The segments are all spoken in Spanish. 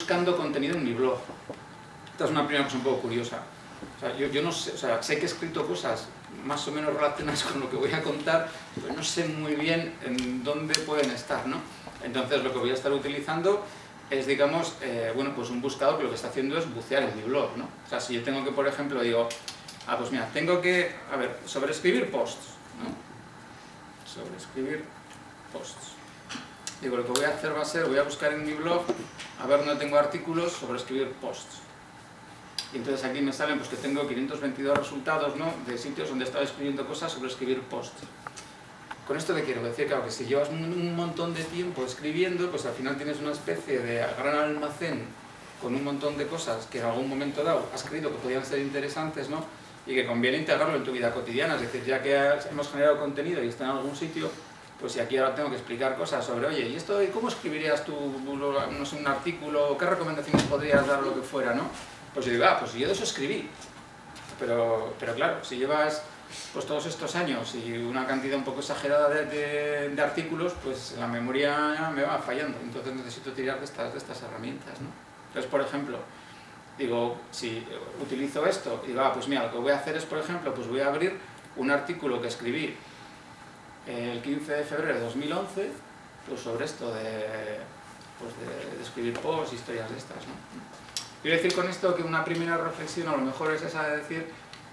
buscando contenido en mi blog. Esta es una primera cosa un poco curiosa. O sea, yo no sé, o sea, sé que he escrito cosas más o menos relacionadas con lo que voy a contar, pero no sé muy bien en dónde pueden estar, ¿no? Entonces lo que voy a estar utilizando es, digamos, bueno, pues un buscador que lo que está haciendo es bucear en mi blog, ¿no? O sea, si yo tengo que, por ejemplo, digo, pues mira, tengo que, a ver, sobreescribir posts, ¿no? Sobreescribir posts. Digo, lo que voy a hacer va a ser, voy a buscar en mi blog, a ver dónde tengo artículos sobre escribir posts. Y entonces aquí me salen pues que tengo 522 resultados, ¿no?, de sitios donde he estado escribiendo cosas sobre escribir posts. Con esto te quiero decir, claro, que si llevas un montón de tiempo escribiendo, pues al final tienes una especie de gran almacén con un montón de cosas que en algún momento dado has creído que podían ser interesantes, ¿no?, y que conviene integrarlo en tu vida cotidiana. Es decir, ya que hemos generado contenido y está en algún sitio, pues si aquí ahora tengo que explicar cosas sobre, oye, ¿y esto cómo escribirías tú, no sé, un artículo? ¿Qué recomendaciones podrías dar, lo que fuera, no? Pues yo digo, pues yo de eso escribí. Pero claro, si llevas pues todos estos años y una cantidad un poco exagerada de artículos, pues la memoria me va fallando. Entonces necesito tirar de estas herramientas, ¿no? Entonces, por ejemplo, digo, si utilizo esto, y digo, pues mira, lo que voy a hacer es, por ejemplo, pues voy a abrir un artículo que escribí el 15 de febrero de 2011, pues sobre esto de escribir posts, historias de estas, ¿no? Quiero decir con esto que una primera reflexión a lo mejor es esa de decir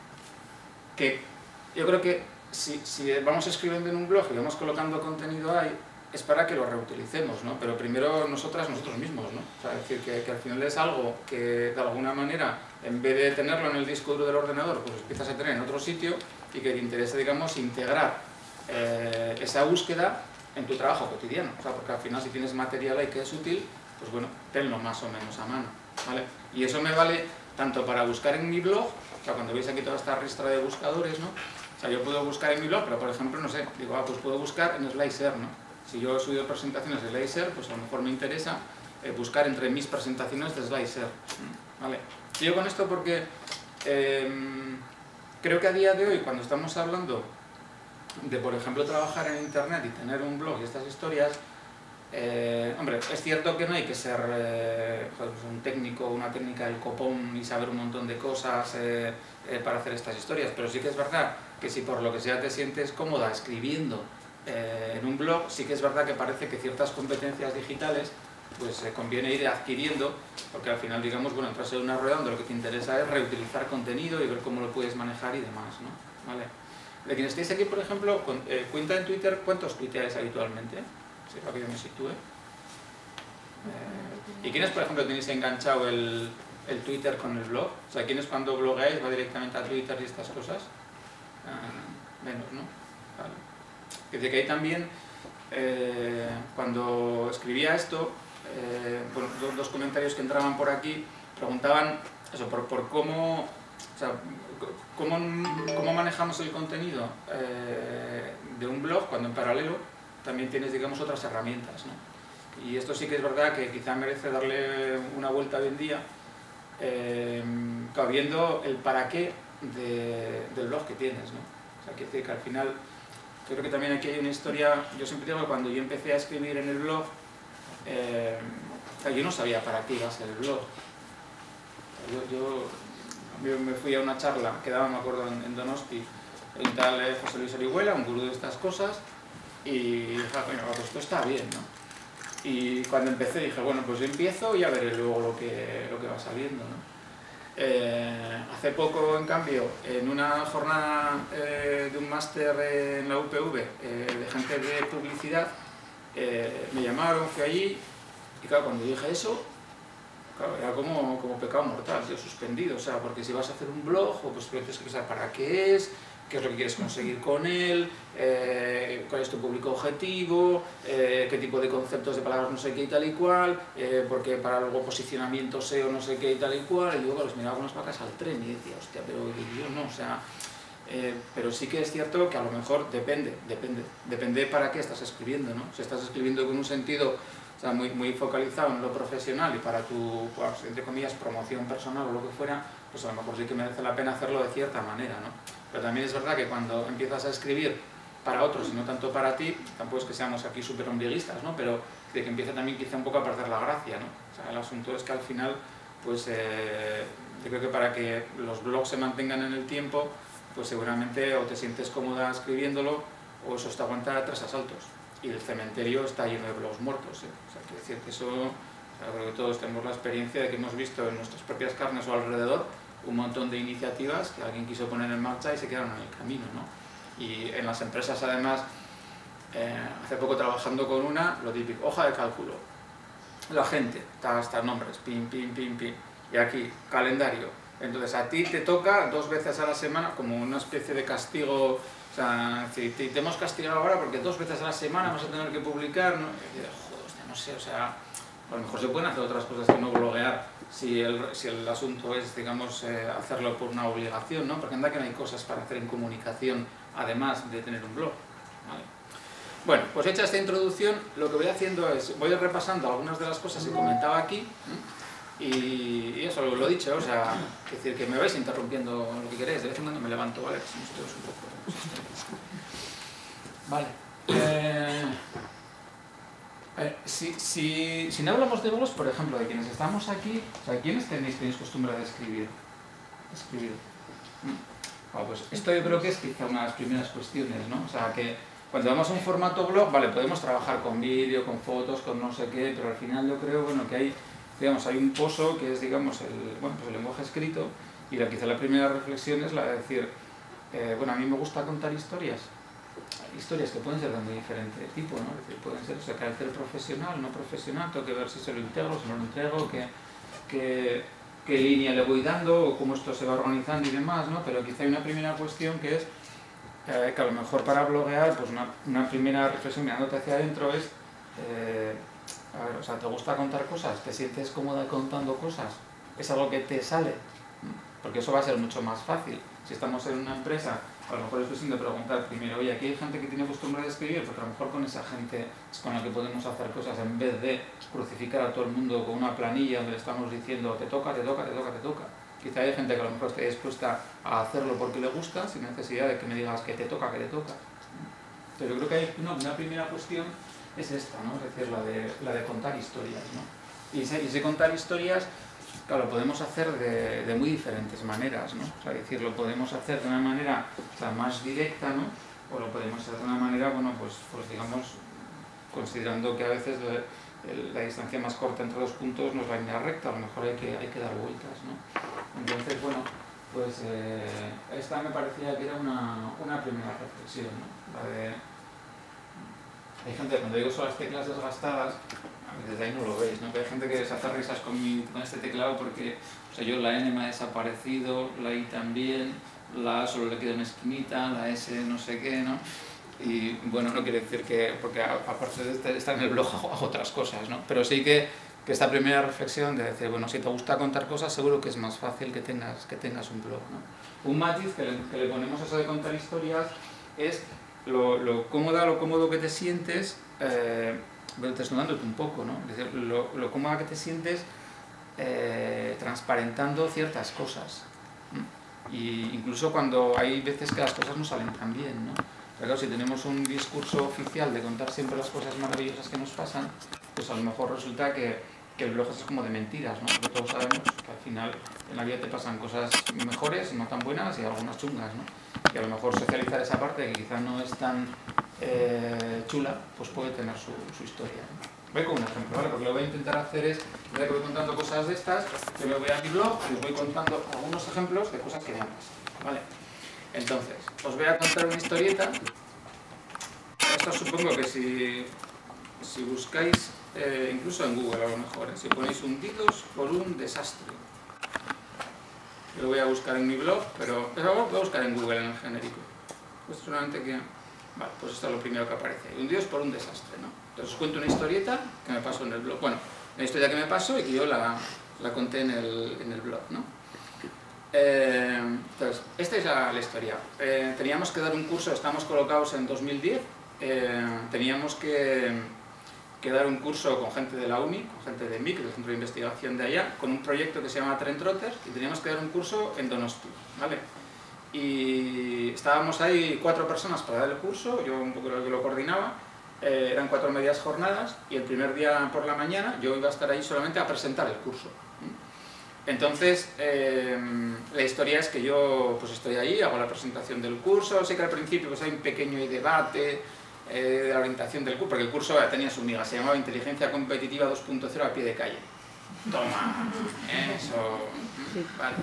que yo creo que si vamos escribiendo en un blog y vamos colocando contenido ahí, es para que lo reutilicemos, ¿no? Pero primero nosotros mismos, ¿no? O sea, es decir, que al final es algo que de alguna manera, en vez de tenerlo en el disco duro del ordenador, pues empiezas a tener en otro sitio y que te interesa, digamos, integrar esa búsqueda en tu trabajo cotidiano. O sea, porque al final si tienes material ahí que es útil, pues bueno, tenlo más o menos a mano, ¿vale? Y eso me vale tanto para buscar en mi blog, o sea, cuando veis aquí toda esta ristra de buscadores, ¿no? O sea, yo puedo buscar en mi blog, pero por ejemplo, no sé, digo, pues puedo buscar en Slicer, ¿no? Si yo he subido presentaciones de Slicer, pues a lo mejor me interesa buscar entre mis presentaciones de Slicer, ¿vale? Y yo con esto porque creo que a día de hoy, cuando estamos hablando de, por ejemplo, trabajar en internet y tener un blog y estas historias, hombre, es cierto que no hay que ser un técnico, una técnica del copón y saber un montón de cosas para hacer estas historias, pero sí que es verdad que si por lo que sea te sientes cómoda escribiendo en un blog, sí que es verdad que parece que ciertas competencias digitales pues conviene ir adquiriendo, porque al final, digamos, bueno, entras en una rueda donde lo que te interesa es reutilizar contenido y ver cómo lo puedes manejar y demás, ¿no? ¿Vale? De quienes estáis aquí, por ejemplo, cuenta en Twitter, ¿cuántos tuiteáis habitualmente? Sí, para que yo me sitúe. ¿Y quiénes, por ejemplo, tenéis enganchado el Twitter con el blog? O sea, ¿quiénes cuando blogueáis va directamente a Twitter y estas cosas? Menos, ¿no? Vale. Desde que ahí también, cuando escribía esto, bueno, dos comentarios que entraban por aquí preguntaban eso, por cómo, o sea, cómo manejamos el contenido de un blog cuando en paralelo también tienes, digamos, otras herramientas, ¿no? Y esto sí que es verdad que quizá merece darle una vuelta hoy en día, viendo el para qué del blog que tienes, ¿no? O sea, que al final, yo creo que también aquí hay una historia. Yo siempre digo que cuando yo empecé a escribir en el blog, o sea, yo no sabía para qué iba a ser el blog. Yo me fui a una charla que daba, me acuerdo, en Donosti, el tal José Luis Orihuela, un gurú de estas cosas, y dije, bueno, pues esto está bien, ¿no? Y cuando empecé dije, bueno, pues yo empiezo y ya veré luego lo que va saliendo, ¿no? Hace poco, en cambio, en una jornada de un máster en la UPV de gente de publicidad, me llamaron, fui allí, y claro, cuando dije eso, claro, era como pecado mortal, tío, suspendido. O sea, porque si vas a hacer un blog, pues tienes que pensar para qué es lo que quieres conseguir con él, cuál es tu público objetivo, qué tipo de conceptos de palabras no sé qué y tal y cual, porque para luego posicionamiento SEO no sé qué y tal y cual, y luego los miraba con las vacas al tren y decía, hostia, pero yo no, o sea, pero sí que es cierto que a lo mejor depende para qué estás escribiendo, ¿no? Si estás escribiendo con un sentido, o sea, muy focalizado en lo profesional y para tu, pues, entre comillas, promoción personal o lo que fuera, pues a lo mejor sí que merece la pena hacerlo de cierta manera, ¿no? Pero también es verdad que cuando empiezas a escribir para otros y no tanto para ti, tampoco es que seamos aquí súper ombliguistas, ¿no? Pero de que empieza también quizá un poco a perder la gracia, ¿no? O sea, el asunto es que al final, pues yo creo que para que los blogs se mantengan en el tiempo, pues seguramente o te sientes cómoda escribiéndolo o eso te aguanta 3 asaltos. Y el cementerio está lleno de blogs muertos, ¿eh? O sea, quiero decir que eso, o sea, creo que todos tenemos la experiencia de que hemos visto en nuestras propias carnes o alrededor un montón de iniciativas que alguien quiso poner en marcha y se quedaron en el camino, ¿no? Y en las empresas además, hace poco trabajando con una, lo típico, hoja de cálculo, la gente, hasta nombres, pim, pim, pim, pim, y aquí, calendario. Entonces a ti te toca 2 veces a la semana, como una especie de castigo, o sea, te hemos castigado ahora porque 2 veces a la semana vas a tener que publicar, ¿no? Y dices, joder, hostia, no sé, o sea, a lo mejor se pueden hacer otras cosas que no bloguear si el asunto es, digamos, hacerlo por una obligación, ¿no? Porque anda que no hay cosas para hacer en comunicación, además de tener un blog, ¿vale? Bueno, pues hecha esta introducción, lo que voy haciendo es, voy repasando algunas de las cosas que comentaba aquí, y eso, lo he dicho, o sea, es decir, que me vais interrumpiendo lo que queréis, de vez en cuando me levanto, ¿vale? Si nos todos un poco. Vale. Si no hablamos de blogs, por ejemplo, de quienes estamos aquí, o sea, ¿quiénes tenéis costumbre de escribir? Bueno, pues esto yo creo que es quizá una de las primeras cuestiones, ¿no? O sea, que cuando vamos a un formato blog, vale, podemos trabajar con vídeo, con fotos, con no sé qué, pero al final yo creo, bueno, que hay, digamos, hay un pozo que es, digamos, pues el lenguaje escrito, y quizá la primera reflexión es la de decir, bueno, a mí me gusta contar historias que pueden ser de muy diferente tipo, ¿no? Es decir, pueden ser de carácter profesional, no profesional, tengo que ver si se lo integro, si no lo entrego, qué línea le voy dando, o cómo esto se va organizando y demás, ¿no? Pero quizá hay una primera cuestión que es que a lo mejor para bloguear, pues una primera reflexión mirándote hacia adentro es, a ver, o sea, ¿te gusta contar cosas? ¿Te sientes cómoda contando cosas? ¿Es algo que te sale? Porque eso va a ser mucho más fácil. Si estamos en una empresa, a lo mejor es cuestión de preguntar primero, oye, aquí hay gente que tiene costumbre de escribir, porque a lo mejor con esa gente es con la que podemos hacer cosas en vez de crucificar a todo el mundo con una planilla donde le estamos diciendo te toca, te toca, te toca, te toca. Quizá hay gente que a lo mejor esté dispuesta a hacerlo porque le gusta, sin necesidad de que me digas que te toca, que te toca. Entonces yo creo que hay una primera cuestión es esta, ¿no? Es decir, la de contar historias, ¿no? Y ese contar historias, claro, lo podemos hacer de muy diferentes maneras, ¿no? O sea, decir, lo podemos hacer de una manera, o sea, más directa, ¿no? O lo podemos hacer de una manera, bueno, pues digamos, considerando que a veces la distancia más corta entre los puntos no es la línea recta, a lo mejor hay que dar vueltas, ¿no? Entonces, bueno, pues esta me parecía que era una primera reflexión, ¿no? La de... Hay gente, cuando digo son las teclas desgastadas, desde ahí no lo veis, ¿no? Pero hay gente que se hace risas con este teclado porque, o sea, yo la N me ha desaparecido, la I también, la A solo le queda una esquinita, la S no sé qué, ¿no? Y bueno, no quiere decir que, porque aparte de estar en el blog hago otras cosas, ¿no? Pero sí que esta primera reflexión de decir, bueno, si te gusta contar cosas, seguro que es más fácil que tengas un blog, ¿no? Un matiz que le ponemos a eso de contar historias es lo cómodo que te sientes, desnudándote un poco, ¿no? Es decir, lo cómoda que te sientes transparentando ciertas cosas. Y incluso cuando hay veces que las cosas no salen tan bien, ¿no? Pero claro, si tenemos un discurso oficial de contar siempre las cosas maravillosas que nos pasan, pues a lo mejor resulta que el blog es como de mentiras, ¿no? Porque todos sabemos que al final en la vida te pasan cosas mejores, no tan buenas, y algunas chungas, ¿no? Y a lo mejor socializar esa parte que quizás no es tan chula, pues puede tener su historia, ¿no? Voy con un ejemplo, ¿vale? Porque lo que voy a intentar hacer es, ya que voy contando cosas de estas, que me voy a mi blog y os voy contando algunos ejemplos de cosas que me han pasado, ¿vale? Entonces, os voy a contar una historieta. Esto supongo que si buscáis, incluso en Google a lo mejor, si ponéis hundidos por un desastre. Yo lo voy a buscar en mi blog, pero voy a buscar en Google en el genérico. Pues solamente que... Vale, pues esto es lo primero que aparece. Hundidos por un desastre, ¿no? Entonces os cuento una historieta que me pasó en el blog. Bueno, una historia que me pasó y que yo la conté en el blog, ¿no? Entonces, esta es la historia. Teníamos que dar un curso, estábamos colocados en 2010, teníamos que dar un curso con gente de la uni, con gente de MIC, del centro de investigación de allá, con un proyecto que se llama Trendtrotter, y teníamos que dar un curso en Donosti, ¿vale? y estábamos ahí 4 personas para dar el curso, yo un poco lo que lo coordinaba, eran 4 medias jornadas y el primer día por la mañana yo iba a estar ahí solamente a presentar el curso. Entonces, la historia es que yo pues estoy ahí, hago la presentación del curso, sé que al principio pues hay un pequeño debate de la orientación del curso, porque el curso tenía su miga, se llamaba Inteligencia Competitiva 2.0 a pie de calle. Toma, eso, vale.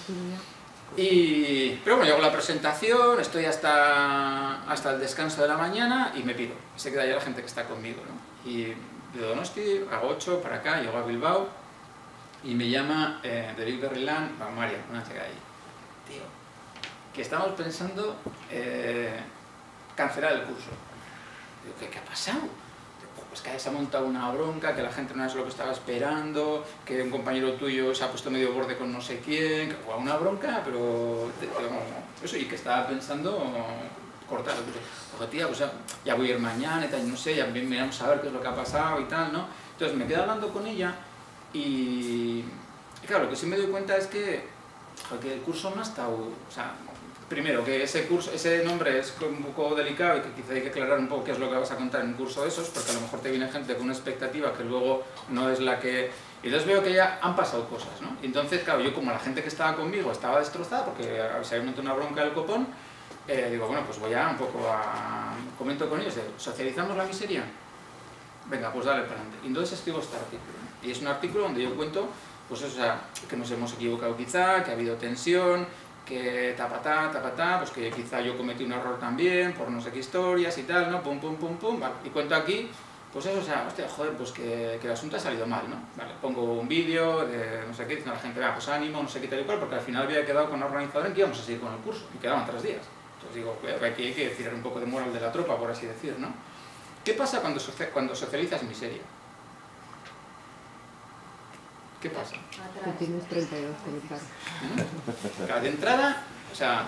Pero bueno, yo hago la presentación, estoy hasta el descanso de la mañana y me pido. Se queda ya la gente que está conmigo, ¿no? Y de Donosti, hago 8 para acá, llego a Bilbao y me llama de Vic Berrilán, María, una chica ahí. Tío, que estamos pensando cancelar el curso. Digo, ¿qué ha pasado? Pues que se ha montado una bronca, que la gente no es lo que estaba esperando, que un compañero tuyo se ha puesto medio borde con no sé quién, que una bronca, pero eso, y que estaba pensando cortar el curso. Ojo, tía, pues ya voy a ir mañana y tal, no sé, ya miramos a ver qué es lo que ha pasado y tal, ¿no? Entonces me quedo hablando con ella y claro, lo que sí me doy cuenta es que el curso no ha estado, o sea, primero, que ese nombre es un poco delicado y que quizá hay que aclarar un poco qué es lo que vas a contar en un curso de esos, porque a lo mejor te viene gente con una expectativa que luego no es la que... Y entonces veo que ya han pasado cosas, ¿no? Y entonces, claro, yo como la gente que estaba conmigo estaba destrozada porque se había montado una bronca del copón, digo, bueno, pues voy a un poco a... Comento con ellos, ¿socializamos la miseria? Venga, pues dale para adelante. Y entonces escribo este artículo, ¿no? Y es un artículo donde yo cuento, pues eso, o sea, que nos hemos equivocado quizá, que ha habido tensión, que tapatá, pues que quizá yo cometí un error también, por no sé qué historias y tal, ¿no? Pum, vale. Y cuento aquí, pues eso, o sea, hostia, joder, pues que el asunto ha salido mal, ¿no? Vale, pongo un vídeo de no sé qué, diciendo a la gente, vea, pues ánimo, no sé qué tal y cual, porque al final había quedado con la organizadora en que íbamos a seguir con el curso, y quedaban 3 días. Entonces digo, aquí hay que tirar un poco de moral de la tropa, por así decir, ¿no? ¿Qué pasa cuando socializas miseria? ¿Qué pasa? Que tienes 32, claro. De entrada, o sea,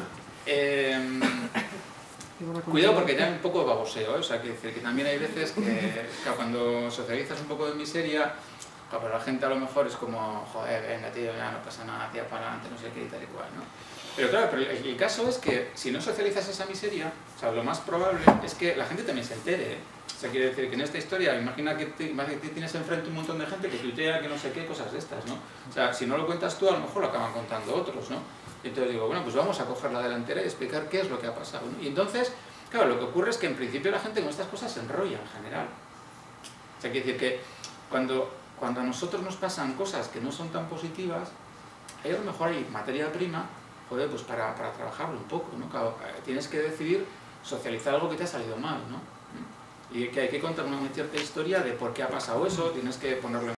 cuidado porque ya hay un poco de baboseo, ¿eh? O sea, que también hay veces que cuando socializas un poco de miseria, para la gente a lo mejor es como, joder, venga tío, ya no pasa nada, tía, para adelante, no sé qué y tal y cual, ¿no? Pero claro, el caso es que si no socializas esa miseria, o sea, lo más probable es que la gente también se entere, ¿eh? O sea, quiere decir que en esta historia, imagina que tienes enfrente un montón de gente que tuitea, que no sé qué, cosas de estas, ¿no? O sea, si no lo cuentas tú, a lo mejor lo acaban contando otros, ¿no? Y entonces digo, bueno, pues vamos a coger la delantera y explicar qué es lo que ha pasado, ¿no? Y entonces, claro, lo que ocurre es que en principio la gente con estas cosas se enrolla en general. O sea, quiere decir que cuando a nosotros nos pasan cosas que no son tan positivas, ahí a lo mejor hay materia prima, joder, pues para trabajarlo un poco, ¿no? Claro, tienes que decidir socializar algo que te ha salido mal, ¿no? Y que hay que contar una cierta historia de por qué ha pasado eso, tienes que ponerlo en